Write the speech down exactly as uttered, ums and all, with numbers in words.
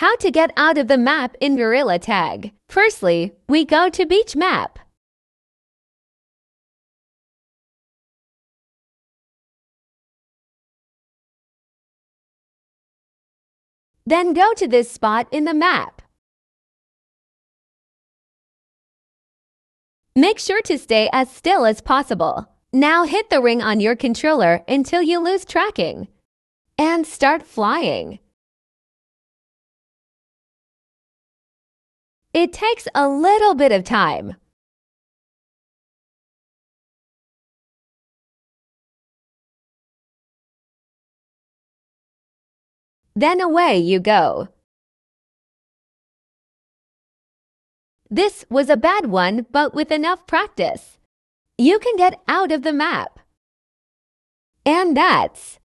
How to get out of the map in Gorilla Tag. Firstly, we go to Beach Map. Then go to this spot in the map. Make sure to stay as still as possible. Now hit the ring on your controller until you lose tracking. And start flying. It takes a little bit of time. Then away you go. This was a bad one, but with enough practice, you can get out of the map. And that's